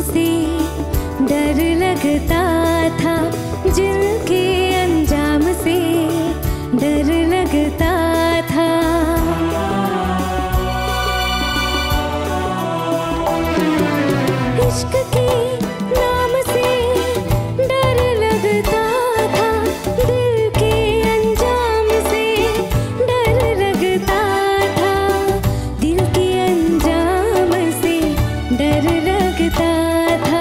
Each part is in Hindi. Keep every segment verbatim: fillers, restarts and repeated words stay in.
से डर लगता था, जिनके अंजाम से डर लगता था। इश्क के नाम से डर लगता था, दिल के अंजाम से डर लगता था, दिल के अंजाम से डर लगता था।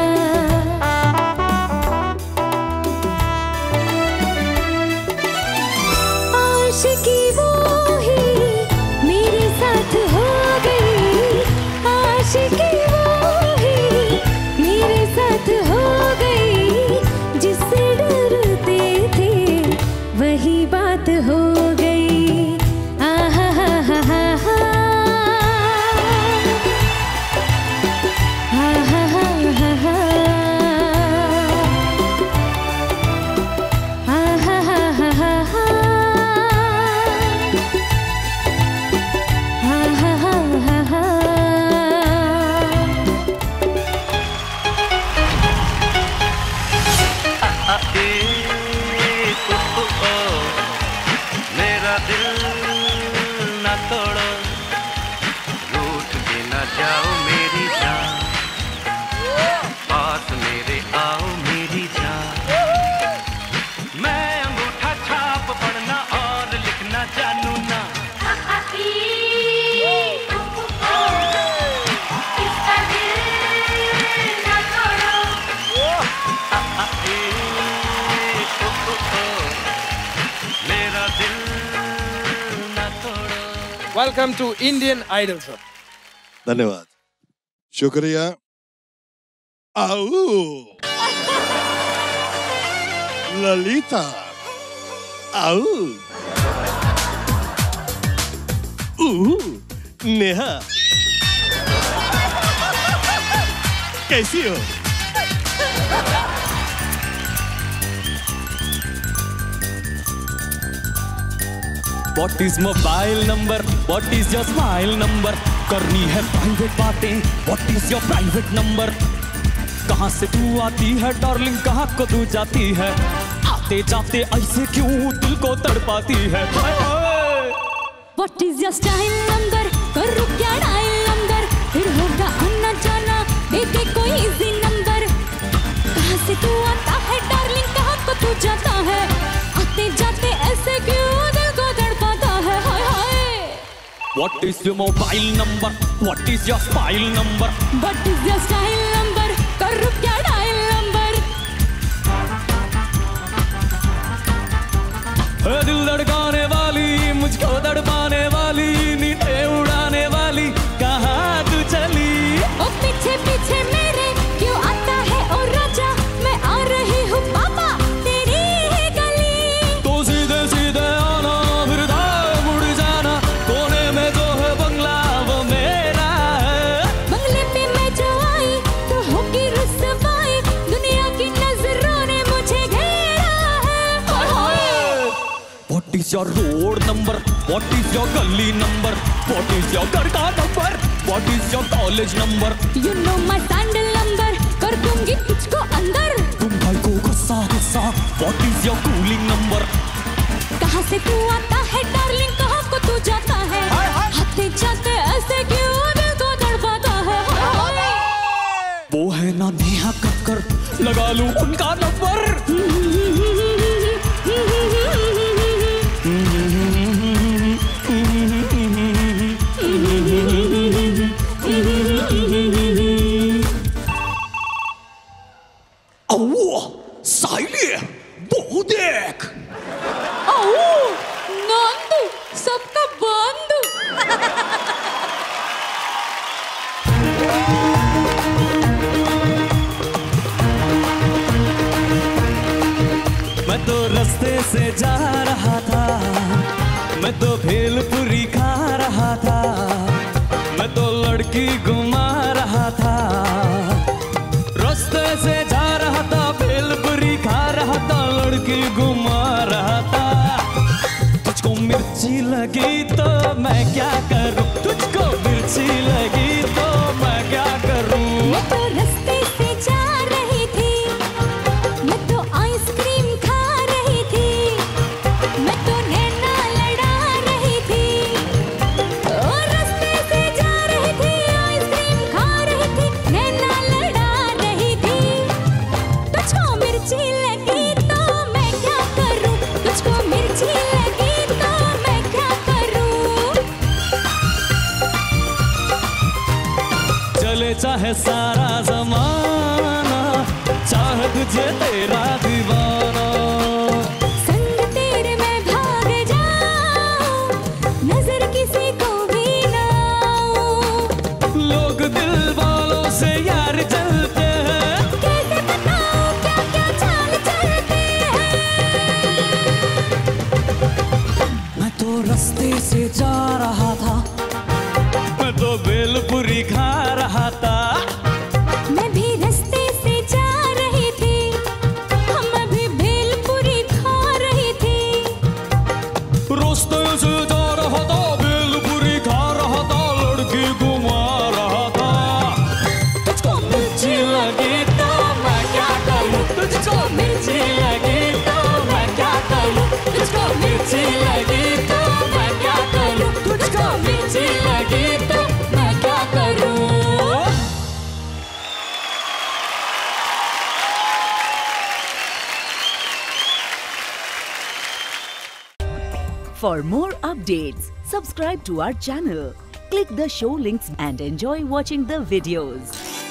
आशिकी वो ही मेरे साथ हो गई, आशिकी वो ही मेरे साथ हो गई, जिससे डरते थे वही बात हो गई। आहा हा हा हा हा, आहा हा हा हा, आहा हा हा हा हा, आहा हा हा हा। मेरा दिल न तोड़ो, रूठ के न जाओ मेरी जान, पास मेरे आओ मेरी जान। मैं अंगूठा छाप पढ़ना और लिखना जानू ना, मेरा दिल न तोड़ो। Welcome to Indian Idol sir. धन्यवाद, शुक्रिया। आओ ललिता, आओ ऊ नेहा, कैसी हो? What is mobile number? What is your smile number? करनी है प्राइवेट बातें, What is your private number? कहाँ से तू आती है डार्लिंग, कहाँ को तू जाती है, आते जाते ऐसे क्यों दिल को तड़पाती है। What is your style number? करूँ क्या डायल नंबर, फिर होगा आना जाना, दे दे कोई इजी नंबर। कहाँ से तू आता है डार्लिंग, कहाँ को तू जाता है, आते जाते ऐसे क्यों दिल को तड़पाता है। हाय हाय। What is your mobile number? What is your smile number? What is your style number? करूँ क्या डायल नंबर। दिल धड़काने वाली, मुझको तड़पाने वाली, नीचे उड़ाने वाली, कहाँ तू चली? ओ पीछे पीछे मेरे क्यों आता है ओ राजा, मैं आ रही हूँ पापा तेरी है गली। तो सीधे सीधे आना, फिर दाएं मुड़ जाना, कोने में जो है बंगला वो मेरा है। बंगले पे मैं जो आई तो होगी रुसवाई, दुनिया की नजरों ने मुझे घेरा है। हाय हाय। What is your road number? What is your गली number? What is your घर का number? What is your college number? You know my sandal number, कर दूंगी तुझको अंदर। तुम भाई को गुस्सा गुस्सा, What is your cooling number? कहाँ से तू आता है डार्लिंग, कहाँ को तू जाता है, आते जाते ऐसे क्यों दिल को तड़पाता है। हाय हाय। वो है ना नेहा कक्कर, लगा लूं उनका नंबर। आओ साइले, वो देख। आओ नंदू, सबका बंधु। मैं तो रास्ते से जा रहा था, मैं तो भेलपुरी खा रहा था, मैं तो लड़की घुमा रहा था, रास्ते से जा रहा था, भेलपुरी खा रहा था, लड़की घुमा रहा था। तुझको मिर्ची लगी तो मैं क्या करूं, तुझको मिर्ची लगी तो मैं क्या करूं। मैं तो रास्ते से चाहे सारा जमाना, चाहे तुझे तेरा दीवाना। संग तेरे मैं भाग जाऊं, नजर किसी को भी ना आऊं। लोग दिल वालों से यार चलते हैं, कैसे बताऊं क्या क्या चाल चलते हैं। मैं तो रास्ते से जा रहा था, मैं तो भेलपुरी खा रहा था। मैं भी रास्ते से जा रही थी, हम अभी भेलपुरी खा रही थी। रास्ते से जा रहा था, भेलपुरी खा रहा था, लड़की घुमा रहा था। तुझको मिर्ची लगी तो मैं क्या करूं, तुझको मिर्ची लगी तो मैं क्या करूं, तुझको मिर्ची लगी तो मैं क्या करूं, तुझको मिर्ची लगी तो मैं क्या करूं। For more updates, subscribe to our channel, click the show links and enjoy watching the videos.